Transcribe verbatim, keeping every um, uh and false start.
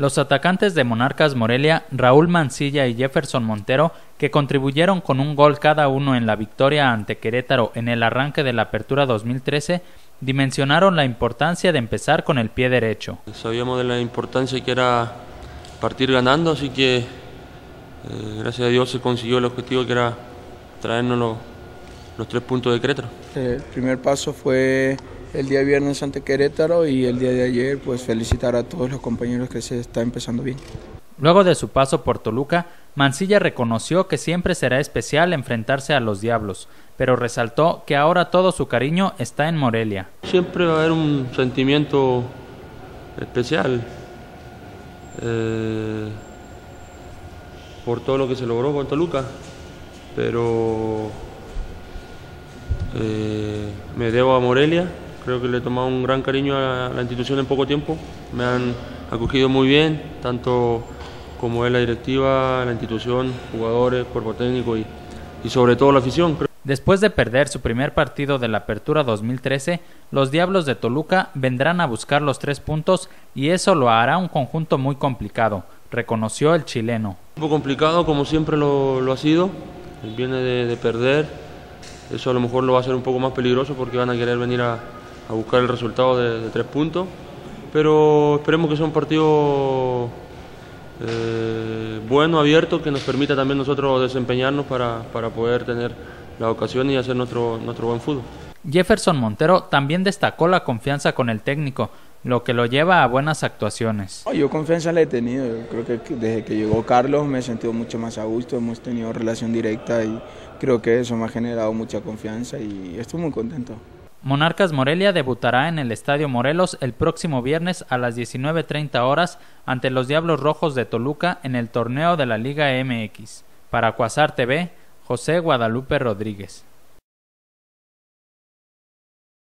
Los atacantes de Monarcas Morelia, Raúl Mancilla y Jefferson Montero, que contribuyeron con un gol cada uno en la victoria ante Querétaro en el arranque de la Apertura dos mil trece, dimensionaron la importancia de empezar con el pie derecho. Sabíamos de la importancia que era partir ganando, así que eh, gracias a Dios se consiguió el objetivo, que era traernos los, los tres puntos de Querétaro. El primer paso fue el día viernes ante Querétaro y el día de ayer pues felicitar a todos los compañeros que se está empezando bien. Luego de su paso por Toluca, Mancilla reconoció que siempre será especial enfrentarse a los Diablos, pero resaltó que ahora todo su cariño está en Morelia. Siempre va a haber un sentimiento especial eh, por todo lo que se logró con Toluca, pero eh, me debo a Morelia. Creo que le he tomado un gran cariño a la institución en poco tiempo. Me han acogido muy bien, tanto como es la directiva, la institución, jugadores, cuerpo técnico y, y sobre todo la afición. Después de perder su primer partido de la Apertura dos mil trece, los Diablos de Toluca vendrán a buscar los tres puntos y eso lo hará un conjunto muy complicado, reconoció el chileno. Un poco complicado, como siempre lo, lo ha sido. Viene de, de perder, eso a lo mejor lo va a hacer un poco más peligroso porque van a querer venir a a buscar el resultado de, de tres puntos, pero esperemos que sea un partido eh, bueno, abierto, que nos permita también nosotros desempeñarnos para, para poder tener la ocasión y hacer nuestro, nuestro buen fútbol. Jefferson Montero también destacó la confianza con el técnico, lo que lo lleva a buenas actuaciones. Yo confianza le he tenido, yo creo que desde que llegó Carlos me he sentido mucho más a gusto, hemos tenido relación directa y creo que eso me ha generado mucha confianza y estoy muy contento. Monarcas Morelia debutará en el Estadio Morelos el próximo viernes a las diecinueve treinta horas ante los Diablos Rojos de Toluca en el torneo de la Liga M X. Para Cuasar T V, José Guadalupe Rodríguez.